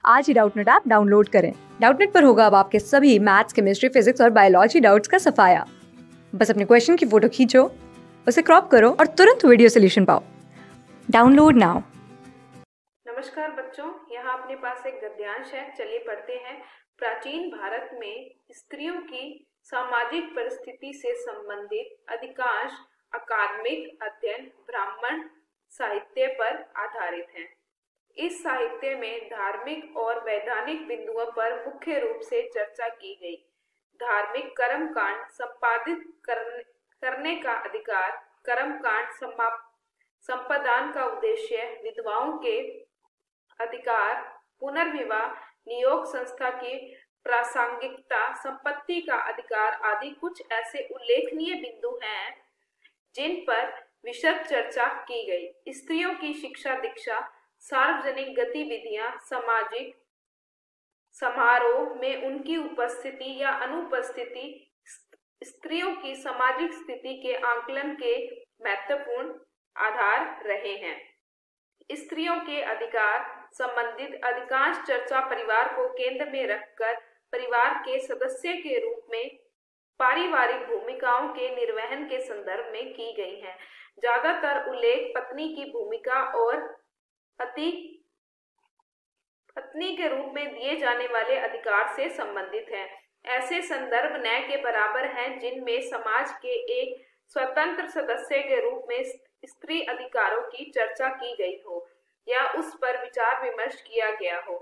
आज ही Doubtnut app download करें। डाउटनेट पर होगा अब आपके सभी मैथ्स, केमिस्ट्री, फिजिक्स और बायोलॉजी डाउट्स का सफाया। बस अपने क्वेश्चन की फोटो खींचो, उसे क्रॉप करो और तुरंत वीडियो सोल्यूशन पाओ। Download now. नमस्कार बच्चों, यहाँ अपने पास एक गद्यांश है। चलिए पढ़ते हैं। प्राचीन भारत में स्त्रियों की सामाजिक परिस्थिति से संबंधित अधिकांश अकादमिक अध्ययन ब्राह्मण साहित्य पर आधारित हैं। इस साहित्य में धार्मिक और वैधानिक बिंदुओं पर मुख्य रूप से चर्चा की गई। धार्मिक कर्मकांड संपादित करने का अधिकार, कर्मकांड संपादन का उद्देश्य, विधवाओं के अधिकार, पुनर्विवाह, नियोग संस्था की प्रासंगिकता, संपत्ति का अधिकार आदि कुछ ऐसे उल्लेखनीय बिंदु हैं जिन पर विशद चर्चा की गई। स्त्रियों की शिक्षा दीक्षा, सार्वजनिक गतिविधियां, सामाजिक समारोह में उनकी उपस्थिति या अनुपस्थिति स्त्रियों की सामाजिक स्थिति के आकलन के महत्वपूर्ण आधार रहे हैं। स्त्रियों के अधिकार संबंधित अधिकांश चर्चा परिवार को केंद्र में रखकर परिवार के सदस्य के रूप में पारिवारिक भूमिकाओं के निर्वहन के संदर्भ में की गई है। ज्यादातर उल्लेख पत्नी की भूमिका और पत्नी के रूप में दिए जाने वाले अधिकार से संबंधित हैं। ऐसे संदर्भ न्याय के बराबर हैं जिनमें समाज के एक स्वतंत्र सदस्य के रूप में स्त्री अधिकारों की चर्चा की गई हो या उस पर विचार विमर्श किया गया हो।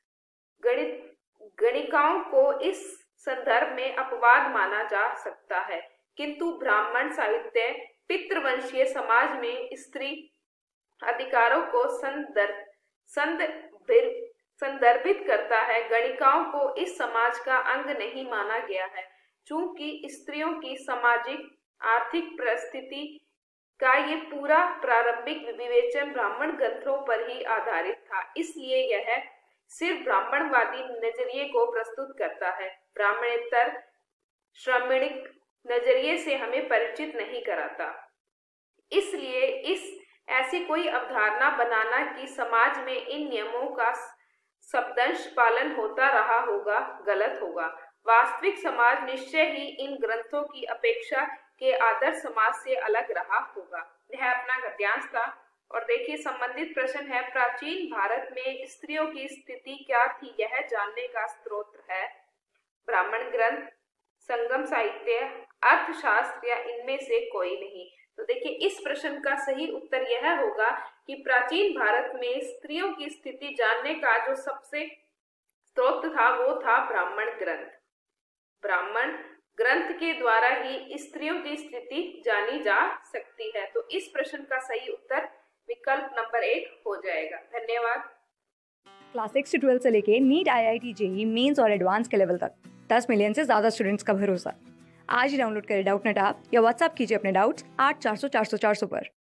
गणिकाओं को इस संदर्भ में अपवाद माना जा सकता है, किंतु ब्राह्मण साहित्य पितृवंशीय समाज में स्त्री अधिकारों को संदर्भित करता है। गणिकाओं को इस समाज का अंग नहीं माना गया है। चूंकि स्त्रियों की सामाजिक आर्थिक परिस्थिति का ये पूरा प्रारंभिक विवेचन ब्राह्मण ग्रंथों पर ही आधारित था, इसलिए यह सिर्फ ब्राह्मणवादी नजरिए को प्रस्तुत करता है, ब्राह्मणेतर श्रमणिक नजरिए से हमें परिचित नहीं कराता। इसलिए ऐसी कोई अवधारणा बनाना कि समाज में इन नियमों का शब्दंश पालन होता रहा होगा, गलत होगा। वास्तविक समाज निश्चय ही इन ग्रंथों की अपेक्षा के आदर्श समाज से अलग रहा होगा। यह अपना गद्यांश था। और देखिए संबंधित प्रश्न है, प्राचीन भारत में स्त्रियों की स्थिति क्या थी यह जानने का स्रोत है ब्राह्मण ग्रंथ, संगम साहित्य, अर्थशास्त्र या इनमें से कोई नहीं। तो देखिए इस प्रश्न का सही उत्तर यह होगा कि प्राचीन भारत में स्त्रियों की स्थिति जानने का जो सबसे स्रोत था वो था ब्राह्मण ग्रंथ। ब्राह्मण ग्रंथ के द्वारा ही स्त्रियों की स्थिति जानी जा सकती है। तो इस प्रश्न का सही उत्तर विकल्प नंबर 1 हो जाएगा। धन्यवाद। क्लास 6 से 12 से लेके नीट, IIT, JEE मेंस और एडवांस के लेवल तक 10 मिलियन से ज्यादा स्टूडेंट्स का भरोसा। आज ही डाउनलोड करें डाउटनेट ऐप या व्हाट्सएप कीजिए अपने डाउट्स 8400 400 400 पर।